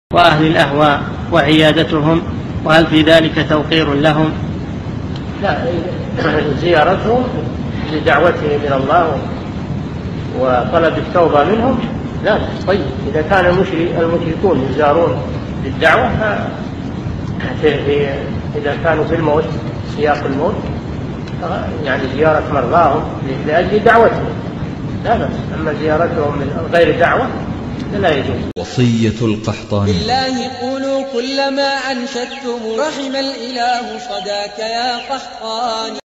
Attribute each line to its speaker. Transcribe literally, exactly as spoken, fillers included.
Speaker 1: وأهل الأهواء وعيادتهم، وهل في ذلك توقير لهم؟
Speaker 2: لا، زيارتهم لدعوتهم إلى الله وطلب التوبة منهم لا. طيب إذا كان المشركون يزارون للدعوة، إذا كانوا في الموت سياق الموت يعني زيارة مرضاهم لأجل دعوتهم لا بأس، أما زيارتهم من غير دعوة لا يجوز.
Speaker 3: وصية القحطاني:
Speaker 4: لله قولوا كل ما أنشدتم، رحم الإله صداك يا قحطاني.